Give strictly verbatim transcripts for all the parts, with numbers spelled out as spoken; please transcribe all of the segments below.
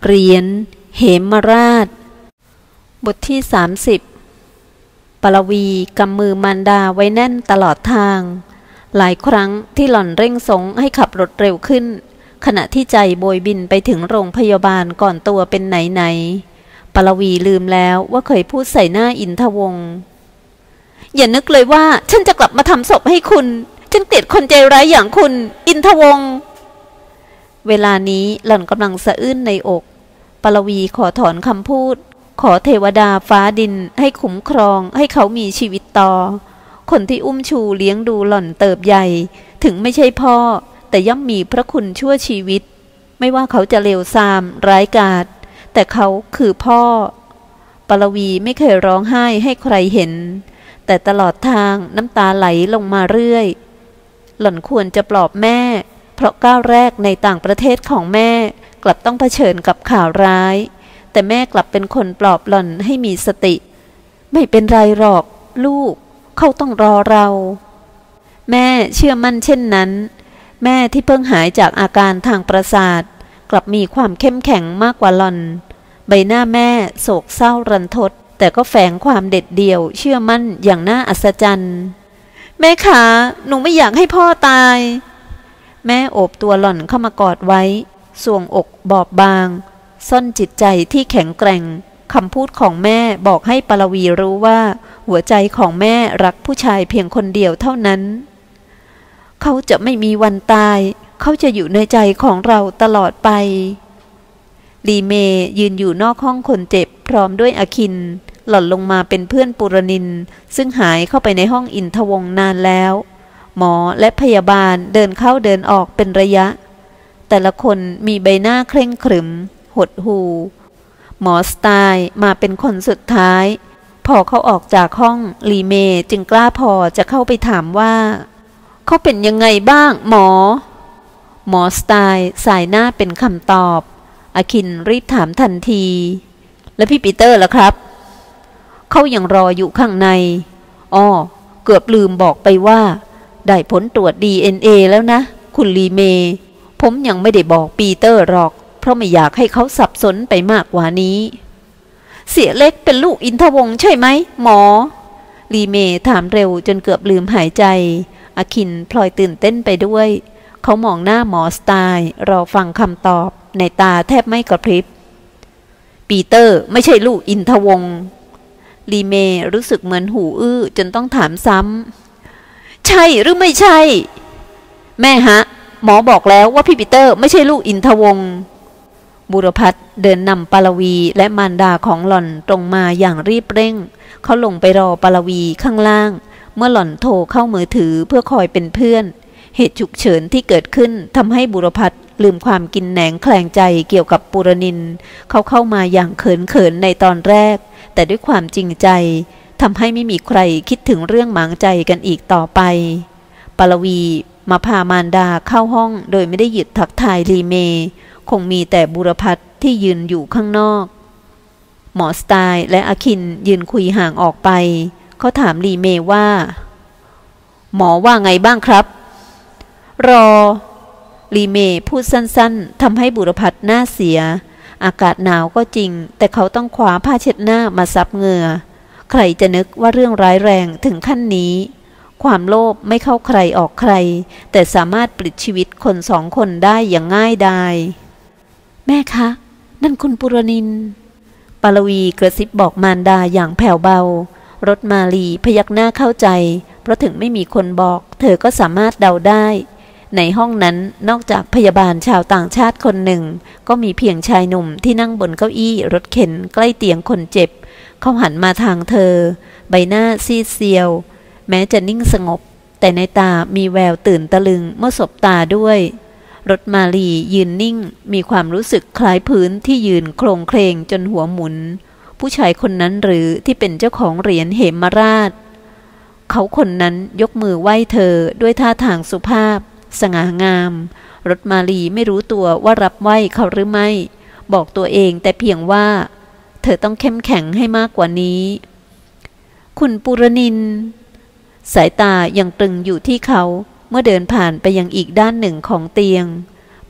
เหรียญเหมราชบทที่สามสิบปลวีกำมือมารดาไว้แน่นตลอดทางหลายครั้งที่หล่อนเร่งสงให้ขับรถเร็วขึ้นขณะที่ใจโบยบินไปถึงโรงพยาบาลก่อนตัวเป็นไหนไหนปลวีลืมแล้วว่าเคยพูดใส่หน้าอินทวงศ์อย่านึกเลยว่าฉันจะกลับมาทำศพให้คุณฉันเกลียดคนใจร้ายอย่างคุณอินทวงศ์เวลานี้หล่อนกำลังสะอื้นในอกปลวีขอถอนคำพูดขอเทวดาฟ้าดินให้คุ้มครองให้เขามีชีวิตต่อคนที่อุ้มชูเลี้ยงดูหล่อนเติบใหญ่ถึงไม่ใช่พ่อแต่ย่อมมีพระคุณชั่วชีวิตไม่ว่าเขาจะเลวทรามร้ายกาจแต่เขาคือพ่อปลวีไม่เคยร้องไห้ให้ใครเห็นแต่ตลอดทางน้ำตาไหลลงมาเรื่อยหล่อนควรจะปลอบแม่เพราะก้าวแรกในต่างประเทศของแม่กลับต้องเผชิญกับข่าวร้ายแต่แม่กลับเป็นคนปลอบหล่อนให้มีสติไม่เป็นไรหรอกลูกเขาต้องรอเราแม่เชื่อมั่นเช่นนั้นแม่ที่เพิ่งหายจากอาการทางประสาทกลับมีความเข้มแข็งมากกว่าหล่อนใบหน้าแม่โศกเศร้ารันทดแต่ก็แฝงความเด็ดเดี่ยวเชื่อมั่นอย่างน่าอัศจรรย์แม่ขาหนูไม่อยากให้พ่อตายแม่โอบตัวหล่อนเข้ามากอดไว้สวงอกบอบบางซ่อนจิตใจที่แข็งแกร่งคำพูดของแม่บอกให้ปลวีรู้ว่าหัวใจของแม่รักผู้ชายเพียงคนเดียวเท่านั้นเขาจะไม่มีวันตายเขาจะอยู่ในใจของเราตลอดไปลีเมยืนอยู่นอกห้องคนเจ็บพร้อมด้วยอคินหล่อนลงมาเป็นเพื่อนปุรนินซึ่งหายเข้าไปในห้องอินทวงศ์นานแล้วหมอและพยาบาลเดินเข้าเดินออกเป็นระยะแต่ละคนมีใบหน้าเคร่งขรึมหดหู่หมอสไตล์มาเป็นคนสุดท้ายพอเขาออกจากห้องลีเมจึงกล้าพอจะเข้าไปถามว่าเขาเป็นยังไงบ้างหมอหมอสไตล์สายหน้าเป็นคำตอบอคินรีบถามทันทีแล้วพี่ปีเตอร์ล่ะครับเขายังรออยู่ข้างในอ้อเกือบลืมบอกไปว่าได้ผลตรวจ ดี เอ็น เอ แล้วนะคุณลีเมผมยังไม่ได้บอกปีเตอร์หรอกเพราะไม่อยากให้เขาสับสนไปมากกว่านี้เสียเล็กเป็นลูกอินทวงศ์ใช่ไหมหมอลีเมถามเร็วจนเกือบลืมหายใจอคินพลอยตื่นเต้นไปด้วยเขามองหน้าหมอสไตล์รอฟังคำตอบในตาแทบไม่กระพริบปีเตอร์ไม่ใช่ลูกอินทวงศ์ลีเมรู้สึกเหมือนหูอื้อจนต้องถามซ้ำใช่หรือไม่ใช่แม่ฮะหมอบอกแล้วว่าพี่ปีเตอร์ไม่ใช่ลูกอินทวงศ์บุรพัฒน์เดินนำปลวีและมารดาของหล่อนตรงมาอย่างรีบเร่งเขาลงไปรอปลวีข้างล่างเมื่อหล่อนโทรเข้ามือถือเพื่อคอยเป็นเพื่อนเหตุฉุกเฉินที่เกิดขึ้นทำให้บุรพัฒน์ลืมความกินแหนงแคลงใจเกี่ยวกับปุรนินเขาเข้ามาอย่างเขินๆในตอนแรกแต่ด้วยความจริงใจทำให้ไม่มีใครคิดถึงเรื่องหมางใจกันอีกต่อไปปลวีมาพามารดาเข้าห้องโดยไม่ได้หยุดทักทายลีเมคงมีแต่บุรพัฒน์ที่ยืนอยู่ข้างนอกหมอสไตล์และอคินยืนคุยห่างออกไปเขาถามลีเมว่าหมอว่าไงบ้างครับรอลีเมพูดสั้นๆทำให้บุรพัฒน์หน้าเสียอากาศหนาวก็จริงแต่เขาต้องคว้าผ้าเช็ดหน้ามาซับเหงื่อใครจะนึกว่าเรื่องร้ายแรงถึงขั้นนี้ความโลภไม่เข้าใครออกใครแต่สามารถปลิดชีวิตคนสองคนได้อย่างง่ายดายแม่คะนั่นคุณปุรนินปลวีกระซิบบอกมารดาอย่างแผ่วเบารถมาลีพยักหน้าเข้าใจเพราะถึงไม่มีคนบอกเธอก็สามารถเดาได้ในห้องนั้นนอกจากพยาบาลชาวต่างชาติคนหนึ่งก็มีเพียงชายหนุ่มที่นั่งบนเก้าอี้รถเข็นใกล้เตียงคนเจ็บเขาหันมาทางเธอใบหน้าซีดเซียวแม้จะนิ่งสงบแต่ในตามีแววตื่นตะลึงเมื่อสบตาด้วยรถมาลียืนนิ่งมีความรู้สึกคล้ายพื้นที่ยืนโครงเคลงจนหัวหมุนผู้ชายคนนั้นหรือที่เป็นเจ้าของเหรียญเหมราชเขาคนนั้นยกมือไหว้เธอด้วยท่าทางสุภาพสง่างามรถมาลีไม่รู้ตัวว่ารับไหว้เขาหรือไม่บอกตัวเองแต่เพียงว่าเธอต้องเข้มแข็งให้มากกว่านี้คุณปุรนินสายตายังตรึงอยู่ที่เขาเมื่อเดินผ่านไปยังอีกด้านหนึ่งของเตียงป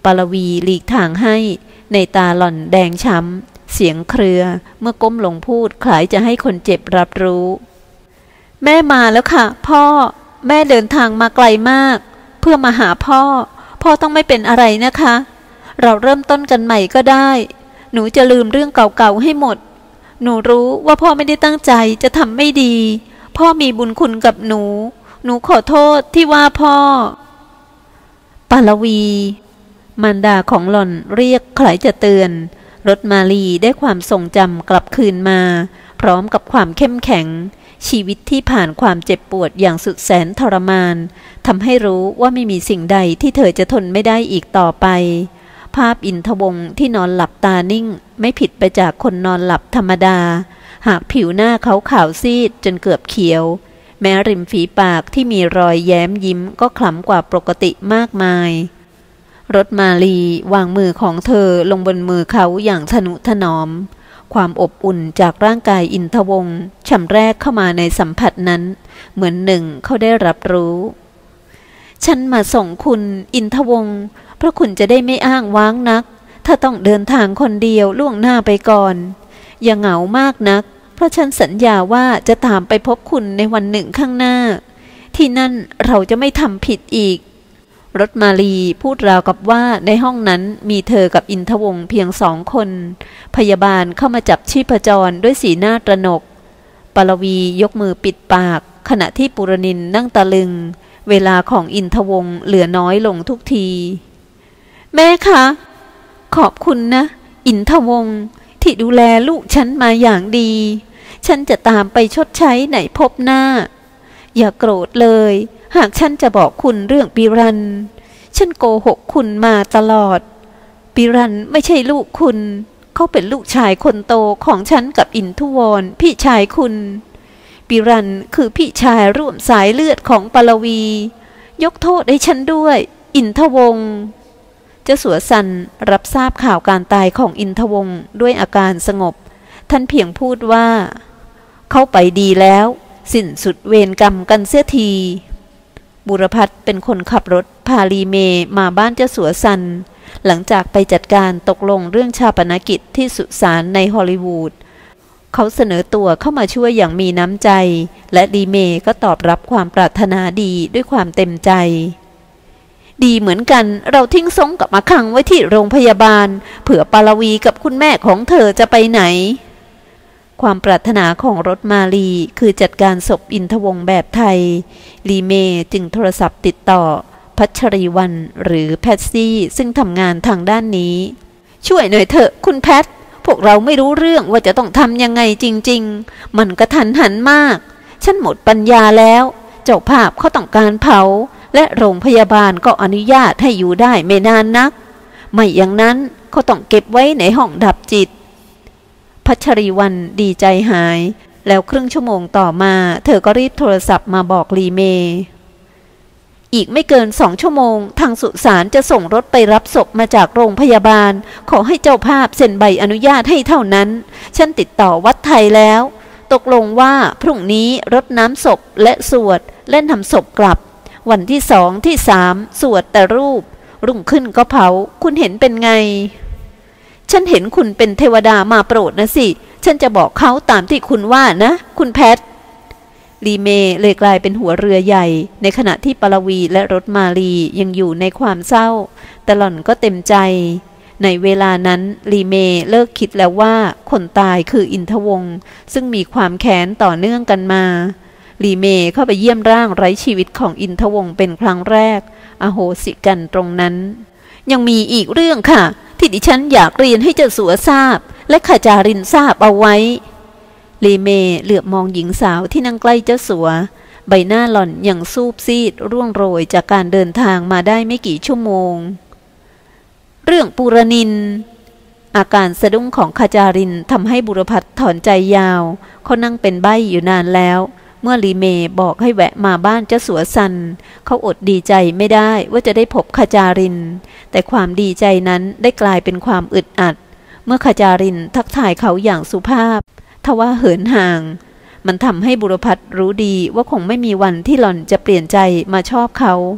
ปารวีหลีกทางให้ในตาหล่อนแดงช้ำเสียงเครือเมื่อก้มลงพูดคล้ายจะให้คนเจ็บรับรู้แม่มาแล้วค่ะพ่อแม่เดินทางมาไกลมากเพื่อมาหาพ่อพ่อต้องไม่เป็นอะไรนะคะเราเริ่มต้นกันใหม่ก็ได้หนูจะลืมเรื่องเก่าๆให้หมดหนูรู้ว่าพ่อไม่ได้ตั้งใจจะทำไม่ดีพ่อมีบุญคุณกับหนูหนูขอโทษที่ว่าพ่อปารวีมารดาของหล่อนเรียกคล้ายจะเตือนรถมาลีได้ความทรงจำกลับคืนมาพร้อมกับความเข้มแข็งชีวิตที่ผ่านความเจ็บปวดอย่างสุดแสนทรมานทำให้รู้ว่าไม่มีสิ่งใดที่เธอจะทนไม่ได้อีกต่อไปภาพอินทวงศ์ที่นอนหลับตานิ่งไม่ผิดไปจากคนนอนหลับธรรมดาหากผิวหน้าเขาขาวซีดจนเกือบเขียวแม้ริมฝีปากที่มีรอยแย้มยิ้มก็คล้ำกว่าปกติมากมายรถมาลีวางมือของเธอลงบนมือเขาอย่างทนุถนอมความอบอุ่นจากร่างกายอินทวงศ์ฉ่ำแรกเข้ามาในสัมผัสนั้นเหมือนหนึ่งเขาได้รับรู้ฉันมาส่งคุณอินทวงศ์เพราะคุณจะได้ไม่อ้างว้างนักถ้าต้องเดินทางคนเดียวล่วงหน้าไปก่อนอย่าเหงามากนักเพราะฉันสัญญาว่าจะตามไปพบคุณในวันหนึ่งข้างหน้าที่นั่นเราจะไม่ทำผิดอีกรถมาลีพูดราวกับว่าในห้องนั้นมีเธอกับอินทวงศ์เพียงสองคนพยาบาลเข้ามาจับชีพจรด้วยสีหน้าตระหนกปารวียกมือปิดปากขณะที่ปุรนินนั่งตะลึงเวลาของอินทวงศ์เหลือน้อยลงทุกทีแม่คะขอบคุณนะอินทวงศ์ที่ดูแลลูกฉันมาอย่างดีฉันจะตามไปชดใช้ในภพหน้าอย่าโกรธเลยหากฉันจะบอกคุณเรื่องปิรันฉันโกหกคุณมาตลอดปิรันไม่ใช่ลูกคุณเขาเป็นลูกชายคนโตของฉันกับอินทุวรพี่ชายคุณปิรันคือพี่ชายร่วมสายเลือดของปารวียกโทษให้ฉันด้วยอินทวงศ์เจ้าสัวซันรับทราบข่าวการตายของอินทวงศ์ด้วยอาการสงบท่านเพียงพูดว่าเขาไปดีแล้วสิ้นสุดเวรกรรมกันเสียทีบุรพัฒน์เป็นคนขับรถพาลีเมมาบ้านเจ้าสัวซันหลังจากไปจัดการตกลงเรื่องชาปนกิจที่สุสานในฮอลลีวูดเขาเสนอตัวเข้ามาช่วยอย่างมีน้ำใจและลีเมก็ตอบรับความปรารถนาดีด้วยความเต็มใจดีเหมือนกันเราทิ้งซงกับมาคังไว้ที่โรงพยาบาลเผื่อปารวีกับคุณแม่ของเธอจะไปไหนความปรารถนาของรถมาลีคือจัดการศพอินทวงศ์แบบไทยลีเมจึงโทรศัพท์ติดต่อพัชรีวรรณหรือแพทซี่ซึ่งทำงานทางด้านนี้ช่วยหน่อยเถอะคุณแพทพวกเราไม่รู้เรื่องว่าจะต้องทำยังไงจริงๆมันกระทันหันมากฉันหมดปัญญาแล้วเจ้าภาพเขาต้องการเผาและโรงพยาบาลก็อนุญาตให้อยู่ได้ไม่นานนักไม่อย่างนั้นเขาต้องเก็บไว้ในห้องดับจิตพัชรีวรรณดีใจหายแล้วครึ่งชั่วโมงต่อมาเธอก็รีบโทรศัพท์มาบอกลีเมอีกไม่เกินสองชั่วโมงทางสุสานจะส่งรถไปรับศพมาจากโรงพยาบาลขอให้เจ้าภาพเซ็นใบอนุญาตให้เท่านั้นฉันติดต่อวัดไทยแล้วตกลงว่าพรุ่งนี้รดน้ำศพและสวดเล่นทำศพกลับวันที่สองที่สามสวดแต่รูปรุ่งขึ้นก็เผาคุณเห็นเป็นไงฉันเห็นคุณเป็นเทวดามาโปรดนะสิฉันจะบอกเขาตามที่คุณว่านะคุณแพทลีเมเลยกลายเป็นหัวเรือใหญ่ในขณะที่ปารวีและรถมาลียังอยู่ในความเศร้าแต่หล่อนก็เต็มใจในเวลานั้นลีเมเลิกคิดแล้วว่าคนตายคืออินทวงศ์ซึ่งมีความแค้นต่อเนื่องกันมาลีเมเข้าไปเยี่ยมร่างไร้ชีวิตของอินทวงศ์เป็นครั้งแรกอโหสิกันตรงนั้นยังมีอีกเรื่องค่ะที่ดิฉันอยากเรียนให้เจ้าสัวทราบและข้าจารินทราบเอาไว้ลีเมเหลือบมองหญิงสาวที่นั่งใกล้เจ้าสัวใบหน้าหล่อนยังซูบซีดร่วงโรยจากการเดินทางมาได้ไม่กี่ชั่วโมงเรื่องปุรนินอาการสะดุ้งของข้าจารินทำให้บุรพัฒน์ถอนใจยาวเขานั่งเป็นใบ้อยู่นานแล้วเมื่อลีเมบอกให้แวะมาบ้านเจ้าสัวซันเขาอดดีใจไม่ได้ว่าจะได้พบข้าจารินแต่ความดีใจนั้นได้กลายเป็นความอึดอัดเมื่อข้าจารินทักทายเขาอย่างสุภาพทว่าเหินห่างมันทำให้บุรพัฒน์รู้ดีว่าคงไม่มีวันที่หล่อนจะเปลี่ยนใจมาชอบเขาห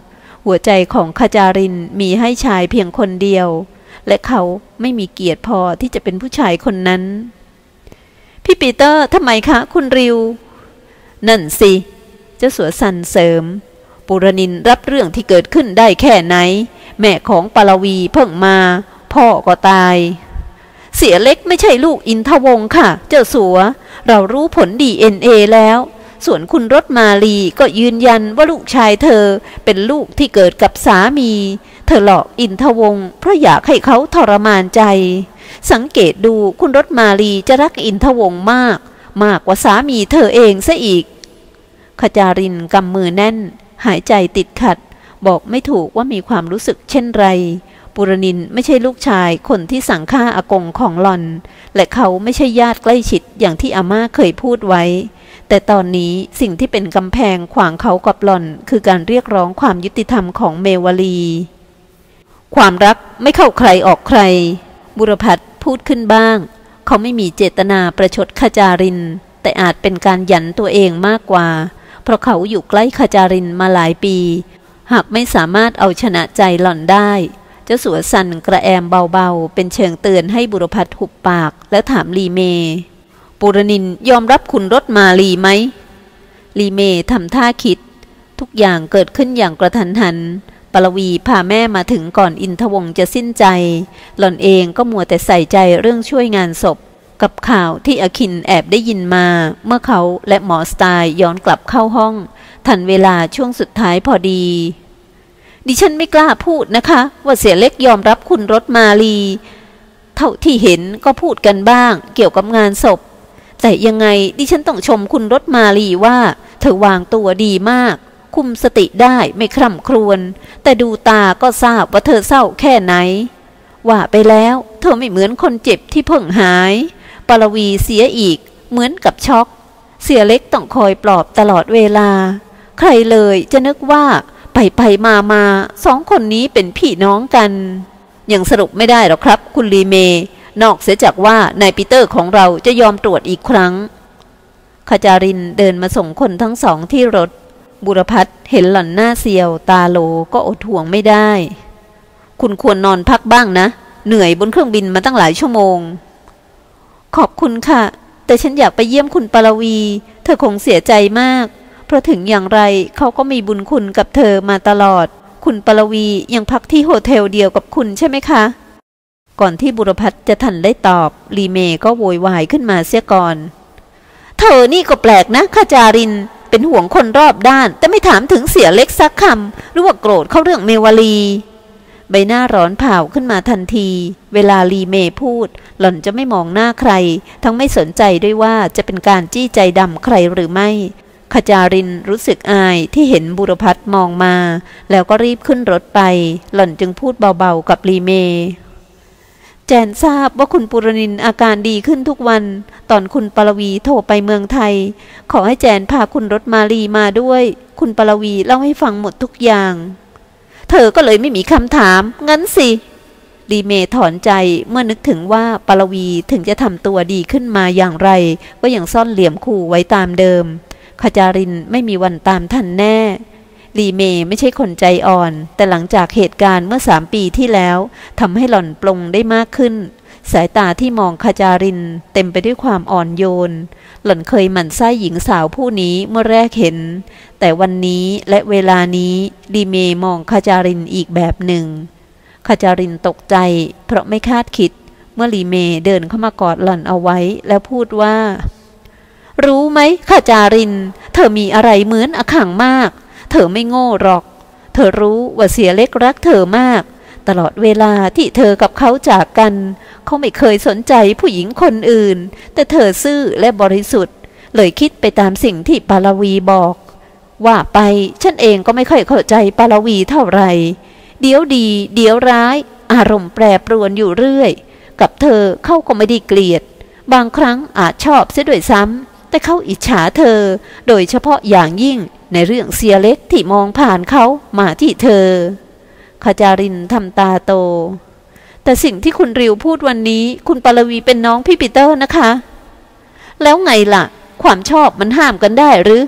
หัวใจของขจารินมีให้ชายเพียงคนเดียวและเขาไม่มีเกียรติพอที่จะเป็นผู้ชายคนนั้นพี่ปีเตอร์ทำไมคะคุณริวนั่นสิเจ้าสัวสันเสริมปุรนินรับเรื่องที่เกิดขึ้นได้แค่ไหนแม่ของปารวีเพิ่งมาพ่อก็ตายเสียเล็กไม่ใช่ลูกอินทวงศ์ค่ะเจ้าสัวเรารู้ผล ดี เอ็น เอ แล้วส่วนคุณรถมาลีก็ยืนยันว่าลูกชายเธอเป็นลูกที่เกิดกับสามีเธอหลอกอินทวงศ์เพราะอยากให้เขาทรมานใจสังเกตดูคุณรถมาลีจะรักอินทวงศ์มากมากกว่าสามีเธอเองซะอีกขจารินกำมือแน่นหายใจติดขัดบอกไม่ถูกว่ามีความรู้สึกเช่นไรปุรนินไม่ใช่ลูกชายคนที่สั่งฆ่าอากงของหล่อนและเขาไม่ใช่ญาติใกล้ชิดอย่างที่อาม่าเคยพูดไว้แต่ตอนนี้สิ่งที่เป็นกำแพงขวางเขากับหล่อนคือการเรียกร้องความยุติธรรมของเมวลีความรักไม่เข้าใครออกใครบุรพัฒน์พูดขึ้นบ้างเขาไม่มีเจตนาประชดขจารินแต่อาจเป็นการหยันตัวเองมากกว่าเพราะเขาอยู่ใกล้ขจารินมาหลายปีหากไม่สามารถเอาชนะใจหล่อนได้เจ้าสัวสันกระแอมเบาๆเป็นเชิงเตือนให้บุรพัฒน์หุบปากแล้วถามลีเมปุรนินยอมรับคุณรถมาลีไหมลีเมทำท่าคิดทุกอย่างเกิดขึ้นอย่างกระทันหันปารวีพาแม่มาถึงก่อนอินทวงศ์จะสิ้นใจหล่อนเองก็มัวแต่ใส่ใจเรื่องช่วยงานศพกับข่าวที่อคินแอบได้ยินมาเมื่อเขาและหมอสไตล์ย้อนกลับเข้าห้องทันเวลาช่วงสุดท้ายพอดีดิฉันไม่กล้าพูดนะคะว่าเสียเล็กยอมรับคุณรถมาลีเท่าที่เห็นก็พูดกันบ้างเกี่ยวกับงานศพแต่ยังไงดิฉันต้องชมคุณรถมาลีว่าเธอวางตัวดีมากคุมสติได้ไม่คร่ำครวญแต่ดูตาก็ทราบว่าเธอเศร้าแค่ไหนว่าไปแล้วเธอไม่เหมือนคนเจ็บที่เพิ่งหายปารวีเสียอีกเหมือนกับช็อกเสียเล็กต้องคอยปลอบตลอดเวลาใครเลยจะนึกว่าไปไปมามาสองคนนี้เป็นพี่น้องกันยังสรุปไม่ได้หรอกครับคุณลีเมนอกเสียจากว่านายปีเตอร์ของเราจะยอมตรวจอีกครั้งขจารินเดินมาส่งคนทั้งสองที่รถบุรพัฒน์เห็นหล่อนหน้าเซียวตาโลก็อดห่วงไม่ได้คุณควรนอนพักบ้างนะเหนื่อยบนเครื่องบินมาตั้งหลายชั่วโมงขอบคุณค่ะแต่ฉันอยากไปเยี่ยมคุณปารวีเธอคงเสียใจมากเพราะถึงอย่างไรเขาก็มีบุญคุณกับเธอมาตลอดคุณปารวียังพักที่โฮเทลเดียวกับคุณใช่ไหมคะก่อนที่บุรพัฒน์จะทันได้ตอบลีเมก็โวยวายขึ้นมาเสียก่อนเธอนี่ก็แปลกนะขจารินเป็นห่วงคนรอบด้านแต่ไม่ถามถึงเสียเล็กสักคำหรือว่าโกรธเขาเรื่องเมวลีใบหน้าร้อนเผาขึ้นมาทันทีเวลาลีเมพูดหล่อนจะไม่มองหน้าใครทั้งไม่สนใจด้วยว่าจะเป็นการจี้ใจดำใครหรือไม่ขจารินรู้สึกอายที่เห็นบุรพัฒน์มองมาแล้วก็รีบขึ้นรถไปหล่อนจึงพูดเบาๆกับลีเมแจนทราบว่าคุณปุรนินอาการดีขึ้นทุกวันตอนคุณปารวีโทรไปเมืองไทยขอให้แจนพาคุณรถมาลีมาด้วยคุณปารวีเล่าให้ฟังหมดทุกอย่างเธอก็เลยไม่มีคำถามงั้นสิลีเมถอนใจเมื่อนึกถึงว่าปารวีถึงจะทำตัวดีขึ้นมาอย่างไรก็ยังซ่อนเหลี่ยมขู่ไว้ตามเดิมขจารินไม่มีวันตามทันแน่ลีเมไม่ใช่คนใจอ่อนแต่หลังจากเหตุการณ์เมื่อสามปีที่แล้วทำให้หล่อนปลงได้มากขึ้นสายตาที่มองขจารินเต็มไปด้วยความอ่อนโยนหล่อนเคยหมั่นไส้หญิงสาวผู้นี้เมื่อแรกเห็นแต่วันนี้และเวลานี้ลีเมมองขจารินอีกแบบหนึ่งขจารินตกใจเพราะไม่คาดคิดเมื่อลีเมเดินเข้ามากอดหล่อนเอาไว้แล้วพูดว่ารู้ไหมขจารินเธอมีอะไรเหมือนอขังมากเธอไม่โง่หรอกเธอรู้ว่าเสียเล็กรักเธอมากตลอดเวลาที่เธอกับเขาจากกันเขาไม่เคยสนใจผู้หญิงคนอื่นแต่เธอซื่อและบริสุทธิ์เลยคิดไปตามสิ่งที่ปารวีบอกว่าไปฉันเองก็ไม่ค่อยเข้าใจปารวีเท่าไหร่เดี๋ยวดีเดี๋ยวร้ายอารมณ์แปรปรวนอยู่เรื่อยกับเธอเขาก็ไม่ได้เกลียดบางครั้งอาจชอบเสียด้วยซ้ำแต่เขาอิจฉาเธอโดยเฉพาะอย่างยิ่งในเรื่องเสียเล็กที่มองผ่านเขามาที่เธอขจารินทำตาโตแต่สิ่งที่คุณริวพูดวันนี้คุณปารวีเป็นน้องพี่ปีเตอร์นะคะแล้วไงล่ะความชอบมันห้ามกันได้หรือ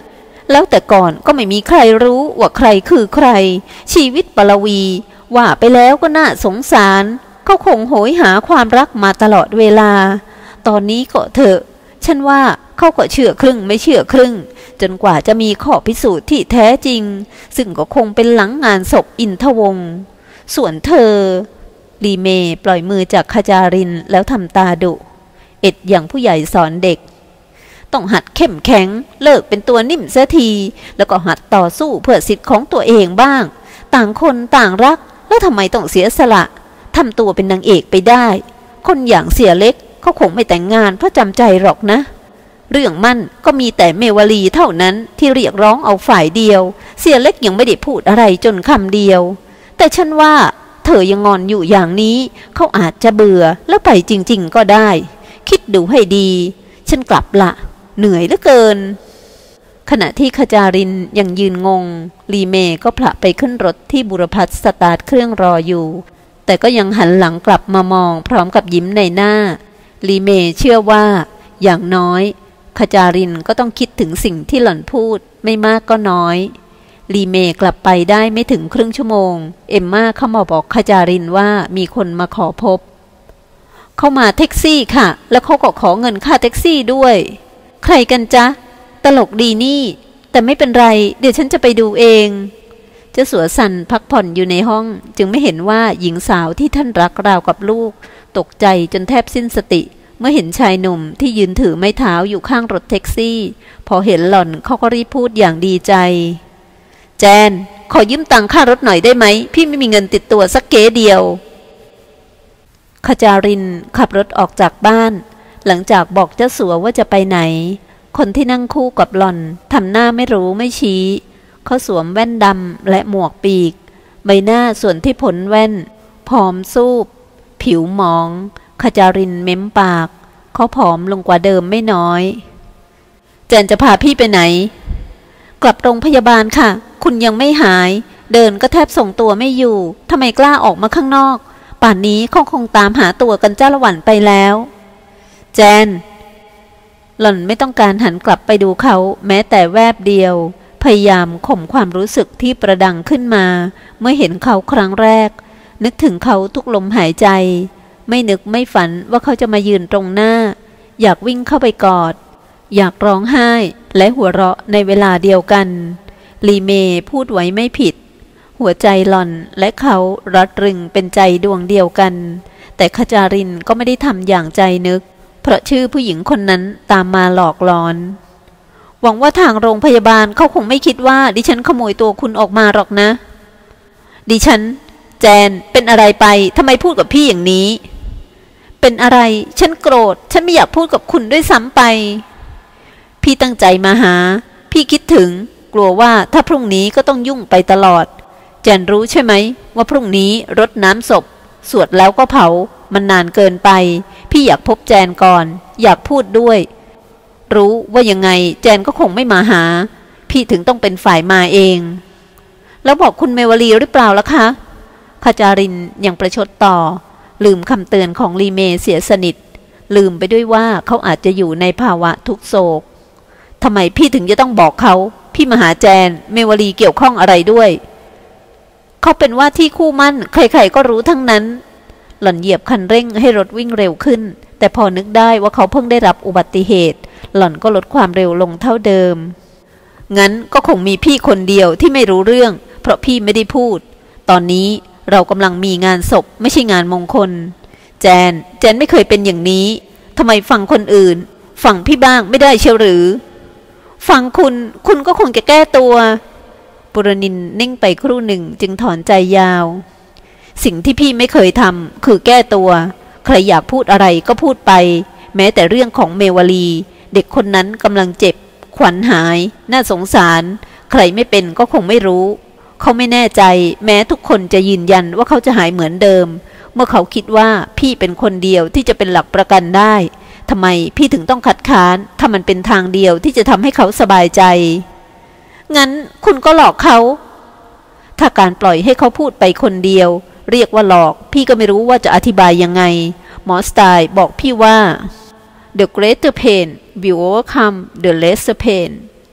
แล้วแต่ก่อนก็ไม่มีใครรู้ว่าใครคือใครชีวิตปลวีว่าไปแล้วก็น่าสงสารเขาคงโหยหาความรักมาตลอดเวลาตอนนี้ก็เถอะฉันว่าเขาก็เชื่อครึ่งไม่เชื่อครึ่งจนกว่าจะมีข้อพิสูจน์ที่แท้จริงซึ่งก็คงเป็นหลังงานศพอินทวงศ์ส่วนเธอลีเมปล่อยมือจากขจารินแล้วทำตาดุเอ็ดอย่างผู้ใหญ่สอนเด็กต้องหัดเข้มแข็งเลิกเป็นตัวนิ่มเสียทีแล้วก็หัดต่อสู้เพื่อสิทธิ์ของตัวเองบ้างต่างคนต่างรักแล้วทำไมต้องเสียสละทำตัวเป็นนางเอกไปได้คนอย่างเสียเล็กเขาคงไม่แต่งงานเพราะจำใจหรอกนะเรื่องมั่นก็มีแต่เมวลีเท่านั้นที่เรียกร้องเอาฝ่ายเดียวเสียเล็กยังไม่ได้พูดอะไรจนคำเดียวแต่ฉันว่าเธอยังงอนอยู่อย่างนี้เขาอาจจะเบื่อแล้วไปจริงๆก็ได้คิดดูให้ดีฉันกลับละเหนื่อยเหลือเกินขณะที่ขจารินยังยืนงงลีเมก็ผละไปขึ้นรถที่บุรพัฒน์สตาร์ทเครื่องรออยู่แต่ก็ยังหันหลังกลับมามองพร้อมกับยิ้มในหน้าลีเมเชื่อว่าอย่างน้อยขจารินก็ต้องคิดถึงสิ่งที่หล่อนพูดไม่มากก็น้อยลีเมกลับไปได้ไม่ถึงครึ่งชั่วโมงเอมม่าเข้ามาบอกขจารินว่ามีคนมาขอพบเข้ามาแท็กซี่ค่ะแล้วเขาก็ขอเงินค่าแท็กซี่ด้วยใครกันจ๊ะตลกดีนี่แต่ไม่เป็นไรเดี๋ยวฉันจะไปดูเองเจ้าสัวสันพักผ่อนอยู่ในห้องจึงไม่เห็นว่าหญิงสาวที่ท่านรักราวกับลูกตกใจจนแทบสิ้นสติเมื่อเห็นชายหนุ่มที่ยืนถือไม้เท้าอยู่ข้างรถแท็กซี่พอเห็นหล่อนเขาก็รีบพูดอย่างดีใจแจนขอยืมตังค่ารถหน่อยได้ไหมพี่ไม่มีเงินติดตัวสักเก๋เดียวขจารินขับรถออกจากบ้านหลังจากบอกเจ้าสัวว่าจะไปไหนคนที่นั่งคู่กับหล่อนทำหน้าไม่รู้ไม่ชี้เขาสวมแว่นดำและหมวกปีกใบหน้าส่วนที่ผลแว่นผอมซูบผิวหมองขจารินเม้มปากเขาผอมลงกว่าเดิมไม่น้อยแจนจะพาพี่ไปไหนกลับโรงพยาบาลค่ะคุณยังไม่หายเดินก็แทบส่งตัวไม่อยู่ทำไมกล้าออกมาข้างนอกป่านนี้คงคงตามหาตัวกันจ้าละวันไปแล้วแจนหล่อนไม่ต้องการหันกลับไปดูเขาแม้แต่แวบเดียวพยายามข่มความรู้สึกที่ประดังขึ้นมาเมื่อเห็นเขาครั้งแรกนึกถึงเขาทุกลมหายใจไม่นึกไม่ฝันว่าเขาจะมายืนตรงหน้าอยากวิ่งเข้าไปกอดอยากร้องไห้และหัวเราะในเวลาเดียวกันลีเมพูดไว้ไม่ผิดหัวใจหล่อนและเขารัดรึงเป็นใจดวงเดียวกันแต่ขจารินก็ไม่ได้ทำอย่างใจนึกเพราะชื่อผู้หญิงคนนั้นตามมาหลอกหลอนหวังว่าทางโรงพยาบาลเขาคงไม่คิดว่าดิฉันขโมยตัวคุณออกมาหรอกนะดิฉันแจนเป็นอะไรไปทำไมพูดกับพี่อย่างนี้เป็นอะไรฉันโกรธฉันไม่อยากพูดกับคุณด้วยซ้ำไปพี่ตั้งใจมาหาพี่คิดถึงกลัวว่าถ้าพรุ่งนี้ก็ต้องยุ่งไปตลอดแจนรู้ใช่ไหมว่าพรุ่งนี้รดน้ำศพสวดแล้วก็เผามันนานเกินไปพี่อยากพบแจนก่อนอยากพูดด้วยรู้ว่ายังไงแจนก็คงไม่มาหาพี่ถึงต้องเป็นฝ่ายมาเองแล้วบอกคุณเมวลีหรือเปล่าล่ะคะขจารินยังประชดต่อลืมคำเตือนของลีเมเสียสนิทลืมไปด้วยว่าเขาอาจจะอยู่ในภาวะทุกโศกทำไมพี่ถึงจะต้องบอกเขาพี่มาหาแจนเมวลีเกี่ยวข้องอะไรด้วยเขาเป็นว่าที่คู่มั่นใครๆก็รู้ทั้งนั้นหล่อนเหยียบคันเร่งให้รถวิ่งเร็วขึ้นแต่พอนึกได้ว่าเขาเพิ่งได้รับอุบัติเหตุหล่อนก็ลดความเร็วลงเท่าเดิมงั้นก็คงมีพี่คนเดียวที่ไม่รู้เรื่องเพราะพี่ไม่ได้พูดตอนนี้เรากำลังมีงานศพไม่ใช่งานมงคลแจนแจนไม่เคยเป็นอย่างนี้ทำไมฟังคนอื่นฟังพี่บ้างไม่ได้เชียวหรือฟังคุณคุณก็คงจะแก้ตัวปุรนินนิ่งไปครู่หนึ่งจึงถอนใจยาวสิ่งที่พี่ไม่เคยทำคือแก้ตัวใครอยากพูดอะไรก็พูดไปแม้แต่เรื่องของเมวลีเด็กคนนั้นกำลังเจ็บขวัญหายน่าสงสารใครไม่เป็นก็คงไม่รู้เขาไม่แน่ใจแม้ทุกคนจะยืนยันว่าเขาจะหายเหมือนเดิมเมื่อเขาคิดว่าพี่เป็นคนเดียวที่จะเป็นหลักประกันได้ทำไมพี่ถึงต้องขัดขานถ้ามันเป็นทางเดียวที่จะทำให้เขาสบายใจงั้นคุณก็หลอกเขาถ้าการปล่อยให้เขาพูดไปคนเดียวเรียกว่าหลอกพี่ก็ไม่รู้ว่าจะอธิบายยังไงหมอสไตล์บอกพี่ว่า the greater pain will overcome the lesser pain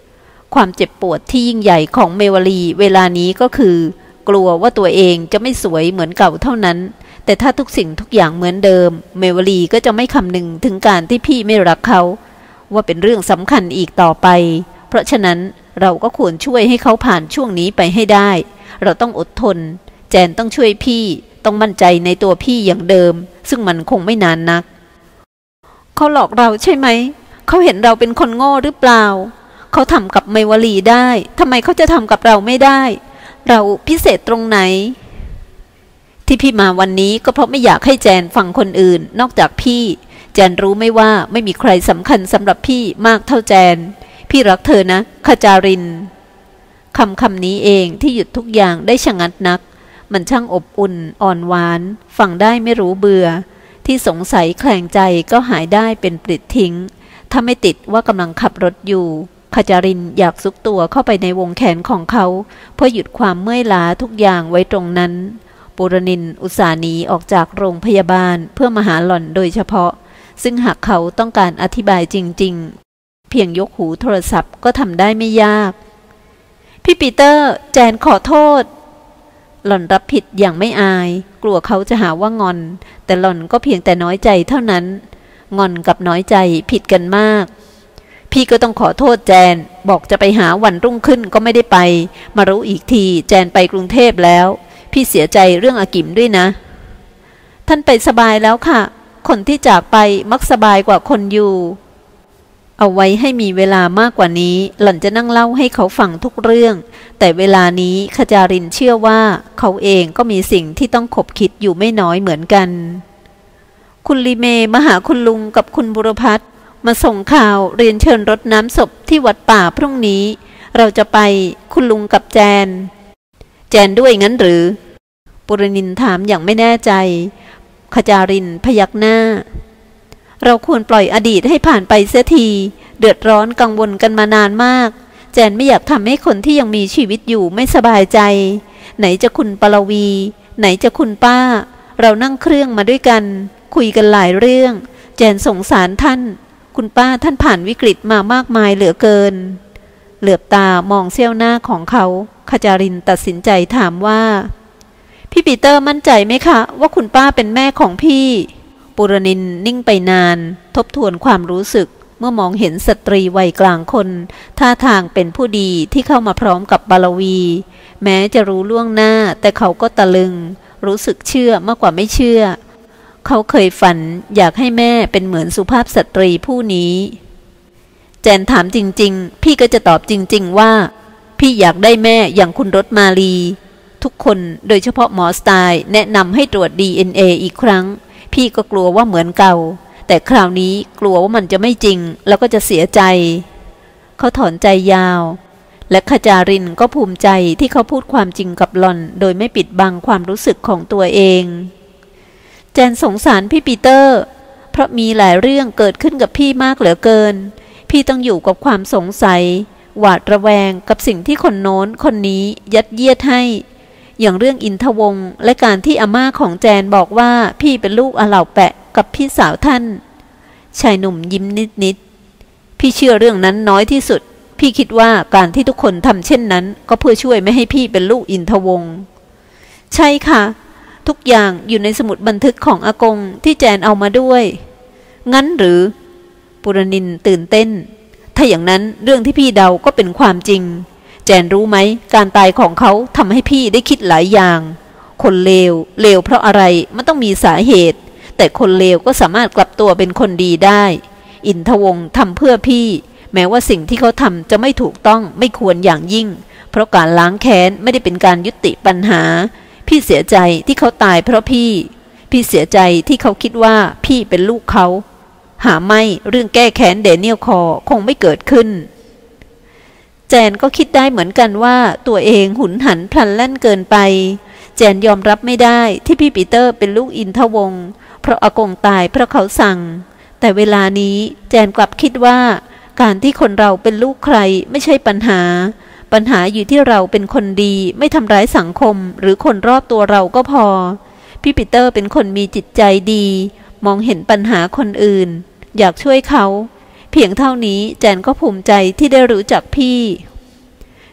ความเจ็บปวดที่ยิ่งใหญ่ของเมวลีเวลานี้ก็คือกลัวว่าตัวเองจะไม่สวยเหมือนเก่าเท่านั้นแต่ถ้าทุกสิ่งทุกอย่างเหมือนเดิมเมวลีก็จะไม่คำนึงถึงการที่พี่ไม่รักเขาว่าเป็นเรื่องสำคัญอีกต่อไปเพราะฉะนั้นเราก็ควรช่วยให้เขาผ่านช่วงนี้ไปให้ได้เราต้องอดทนแจนต้องช่วยพี่ต้องมั่นใจในตัวพี่อย่างเดิมซึ่งมันคงไม่นานนักเขาหลอกเราใช่ไหมเขาเห็นเราเป็นคนโง่หรือเปล่าเขาทำกับเมวลีได้ทำไมเขาจะทำกับเราไม่ได้เราพิเศษตรงไหนที่พี่มาวันนี้ก็เพราะไม่อยากให้แจนฟังคนอื่นนอกจากพี่แจนรู้ไม่ว่าไม่มีใครสำคัญสำหรับพี่มากเท่าแจนพี่รักเธอนะขจารินคำคำนี้เองที่หยุดทุกอย่างได้ชะงัดนักมันช่างอบอุ่นอ่อนหวานฟังได้ไม่รู้เบื่อที่สงสัยแคลงใจก็หายได้เป็นปลิดทิ้งถ้าไม่ติดว่ากำลังขับรถอยู่ขจารินอยากซุกตัวเข้าไปในวงแขนของเขาเพื่อหยุดความเมื่อยล้าทุกอย่างไว้ตรงนั้นปุรนินทร์อุตส่าห์หนีออกจากโรงพยาบาลเพื่อมาหาหล่อนโดยเฉพาะซึ่งหากเขาต้องการอธิบายจริงๆเพียงยกหูโทรศัพท์ก็ทำได้ไม่ยากพี่ปีเตอร์แจนขอโทษหล่อนรับผิดอย่างไม่อายกลัวเขาจะหาว่างอนแต่หล่อนก็เพียงแต่น้อยใจเท่านั้นงอนกับน้อยใจผิดกันมากพี่ก็ต้องขอโทษแจนบอกจะไปหาวันรุ่งขึ้นก็ไม่ได้ไปมารู้อีกทีแจนไปกรุงเทพแล้วพี่เสียใจเรื่องอากิมด้วยนะท่านไปสบายแล้วค่ะคนที่จากไปมักสบายกว่าคนอยู่เอาไว้ให้มีเวลามากกว่านี้หล่อนจะนั่งเล่าให้เขาฟังทุกเรื่องแต่เวลานี้ขจารินเชื่อว่าเขาเองก็มีสิ่งที่ต้องขบคิดอยู่ไม่น้อยเหมือนกันคุณลีเมมาหาคุณลุงกับคุณบุรพัฒน์มาส่งข่าวเรียนเชิญรดน้ำศพที่วัดป่าพรุ่งนี้เราจะไปคุณลุงกับแจนแจนด้วยงั้นหรือปุรนินทร์ถามอย่างไม่แน่ใจขจารินพยักหน้าเราควรปล่อยอดีตให้ผ่านไปเสียทีเดือดร้อนกังวลกันมานานมากแจนไม่อยากทำให้คนที่ยังมีชีวิตอยู่ไม่สบายใจไหนจะคุณปลวีไหนจะคุณป้าเรานั่งเครื่องมาด้วยกันคุยกันหลายเรื่องแจนสงสารท่านคุณป้าท่านผ่านวิกฤตมามากมายเหลือเกินเหลือบตามองเสี้ยวหน้าของเขาขจารินตัดสินใจถามว่าพี่ปีเตอร์มั่นใจไหมคะว่าคุณป้าเป็นแม่ของพี่ปุรนินทร์นิ่งไปนานทบทวนความรู้สึกเมื่อมองเห็นสตรีวัยกลางคนท่าทางเป็นผู้ดีที่เข้ามาพร้อมกับบารวีแม้จะรู้ล่วงหน้าแต่เขาก็ตะลึงรู้สึกเชื่อมากกว่าไม่เชื่อเขาเคยฝันอยากให้แม่เป็นเหมือนสุภาพสตรีผู้นี้แจนถามจริงๆพี่ก็จะตอบจริงๆว่าพี่อยากได้แม่อย่างคุณรสมาลีทุกคนโดยเฉพาะหมอสไตล์แนะนำให้ตรวจ ดี เอ็น เอ อีกครั้งพี่ก็กลัวว่าเหมือนเก่าแต่คราวนี้กลัวว่ามันจะไม่จริงแล้วก็จะเสียใจเขาถอนใจยาวและขจารินก็ภูมิใจที่เขาพูดความจริงกับหล่อนโดยไม่ปิดบังความรู้สึกของตัวเองแจนสงสารพี่ปีเตอร์เพราะมีหลายเรื่องเกิดขึ้นกับพี่มากเหลือเกินพี่ต้องอยู่กับความสงสัยหวาดระแวงกับสิ่งที่คนโน้นคนนี้ยัดเยียดให้อย่างเรื่องอินทวงศ์และการที่อาม่าของแจนบอกว่าพี่เป็นลูกอาเหล่าแปะกับพี่สาวท่านชายหนุ่มยิ้มนิดๆพี่เชื่อเรื่องนั้นน้อยที่สุดพี่คิดว่าการที่ทุกคนทำเช่นนั้นก็เพื่อช่วยไม่ให้พี่เป็นลูกอินทวงศ์ใช่ค่ะทุกอย่างอยู่ในสมุดบันทึกของอากงที่แจนเอามาด้วยงั้นหรือปุรนินทร์ตื่นเต้นถ้าอย่างนั้นเรื่องที่พี่เดาก็เป็นความจริงแจนรู้ไหมการตายของเขาทำให้พี่ได้คิดหลายอย่างคนเลวเลวเพราะอะไรมันต้องมีสาเหตุแต่คนเลวก็สามารถกลับตัวเป็นคนดีได้อินทวงศ์ทำเพื่อพี่แม้ว่าสิ่งที่เขาทำจะไม่ถูกต้องไม่ควรอย่างยิ่งเพราะการล้างแค้นไม่ได้เป็นการยุติปัญหาพี่เสียใจที่เขาตายเพราะพี่พี่เสียใจที่เขาคิดว่าพี่เป็นลูกเขาหาไม่เรื่องแก้แค้นเดเนียลคอคงไม่เกิดขึ้นแจนก็คิดได้เหมือนกันว่าตัวเองหุนหันพลันแล่นเกินไปแจนยอมรับไม่ได้ที่พี่ปีเตอร์เป็นลูกอินทวงศ์เพราะอากงตายเพราะเขาสั่งแต่เวลานี้แจนกลับคิดว่าการที่คนเราเป็นลูกใครไม่ใช่ปัญหาปัญหาอยู่ที่เราเป็นคนดีไม่ทำร้ายสังคมหรือคนรอบตัวเราก็พอพี่ปีเตอร์เป็นคนมีจิตใจดีมองเห็นปัญหาคนอื่นอยากช่วยเขาเพียงเท่านี้แจนก็ภูมิใจที่ได้รู้จักพี่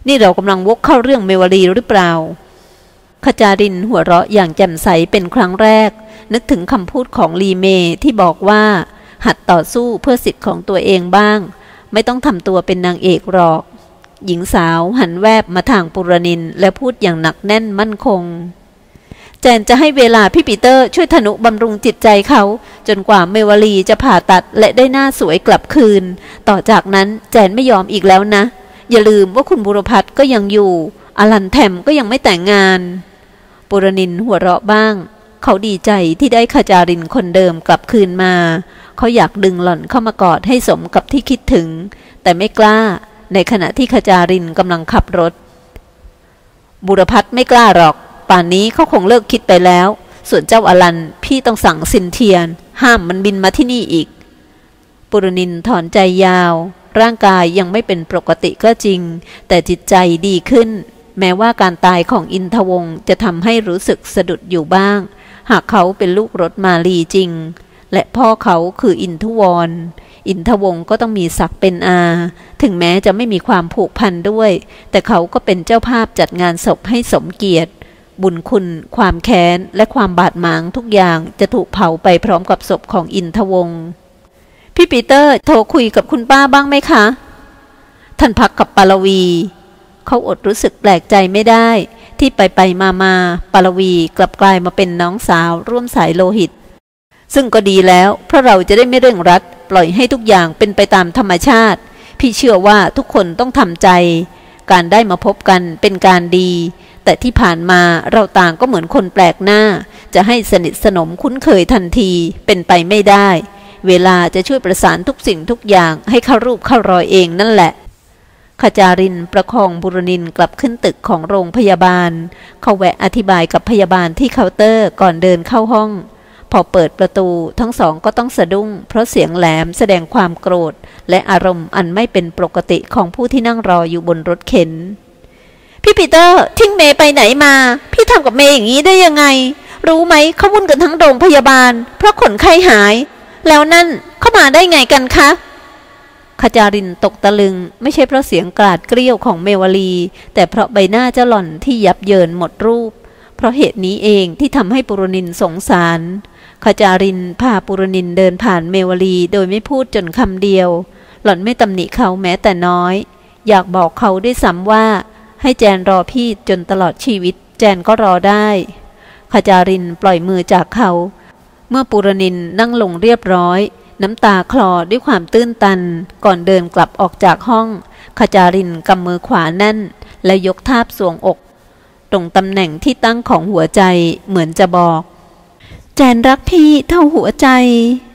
นี่เรากำลังวกเข้าเรื่องเมวลีหรือเปล่าขจารินหัวเราะอย่างแจ่มใสเป็นครั้งแรกนึกถึงคำพูดของลีเมที่บอกว่าหัดต่อสู้เพื่อสิทธิ์ของตัวเองบ้างไม่ต้องทำตัวเป็นนางเอกหรอกหญิงสาวหันแวบมาทางปุรนินและพูดอย่างหนักแน่นมั่นคงแจนจะให้เวลาพี่ปีเตอร์ช่วยทนุบำรุงจิตใจเขาจนกว่าเมวลีจะผ่าตัดและได้หน้าสวยกลับคืนต่อจากนั้นแจนไม่ยอมอีกแล้วนะอย่าลืมว่าคุณบุรพัฒน์ก็ยังอยู่อลันแทมก็ยังไม่แต่งงานปุรนินหัวเราะบ้างเขาดีใจที่ได้ขจารินคนเดิมกลับคืนมาเขาอยากดึงหล่อนเข้ามากอดให้สมกับที่คิดถึงแต่ไม่กล้าในขณะที่ขจารินกำลังขับรถบุรพัฒน์ไม่กล้าหรอกป่านนี้เขาคงเลิกคิดไปแล้วส่วนเจ้าอลันพี่ต้องสั่งซินเทียนห้ามมันบินมาที่นี่อีกปุรนินถอนใจยาวร่างกายยังไม่เป็นปกติก็จริงแต่จิตใจดีขึ้นแม้ว่าการตายของอินทวงศ์จะทำให้รู้สึกสะดุดอยู่บ้างหากเขาเป็นลูกรถมาลีจริงและพ่อเขาคืออินทุวรอินทวงศ์ก็ต้องมีศักดิ์เป็นอาถึงแม้จะไม่มีความผูกพันด้วยแต่เขาก็เป็นเจ้าภาพจัดงานศพให้สมเกียรติบุญคุณความแค้นและความบาดหมางทุกอย่างจะถูกเผาไปพร้อมกับศพของอินทวงศ์พี่ปีเตอร์โทรคุยกับคุณป้าบ้างไหมคะท่านพักกับปารวีเขาอดรู้สึกแปลกใจไม่ได้ที่ไปไปมามาปารวีกลับกลายมาเป็นน้องสาวร่วมสายโลหิตซึ่งก็ดีแล้วเพราะเราจะได้ไม่เร่งรัดปล่อยให้ทุกอย่างเป็นไปตามธรรมชาติพี่เชื่อว่าทุกคนต้องทำใจการได้มาพบกันเป็นการดีแต่ที่ผ่านมาเราต่างก็เหมือนคนแปลกหน้าจะให้สนิทสนมคุ้นเคยทันทีเป็นไปไม่ได้เวลาจะช่วยประสานทุกสิ่งทุกอย่างให้เข้ารูปเข้ารอยเองนั่นแหละขจารินประคองบุรนินกลับขึ้นตึกของโรงพยาบาลเขาแวะอธิบายกับพยาบาลที่เคาน์เตอร์ก่อนเดินเข้าห้องพอเปิดประตูทั้งสองก็ต้องสะดุ้งเพราะเสียงแหลมแสดงความโกรธและอารมณ์อันไม่เป็นปกติของผู้ที่นั่งรออยู่บนรถเข็นพี่ปีเตอร์ทิ้งเมย์ไปไหนมาพี่ทำกับเมย์อย่างนี้ได้ยังไงรู้ไหมเขาวุ่นกันทั้งโรงพยาบาลเพราะคนไข้หายแล้วนั่นเข้ามาได้ไงกันคะขจารินตกตะลึงไม่ใช่เพราะเสียงกราดเกรี้ยวของเมวลีแต่เพราะใบหน้าเจ้าหล่อนที่ยับเยินหมดรูปเพราะเหตุนี้เองที่ทำให้ปุรนินสงสารขจารินพาปุรนินเดินผ่านเมวลีโดยไม่พูดจนคำเดียวหล่อนไม่ตำหนิเขาแม้แต่น้อยอยากบอกเขาด้วยซ้ำว่าให้แจนรอพี่จนตลอดชีวิตแจนก็รอได้ขจารินปล่อยมือจากเขาเมื่อปุรนินนั่งลงเรียบร้อยน้ำตาคลอด้วยความตื้นตันก่อนเดินกลับออกจากห้องขจารินกำมือขวาแน่นและยกทาบสวงอกตรงตำแหน่งที่ตั้งของหัวใจเหมือนจะบอกแจนรักพี่เท่าหัวใจ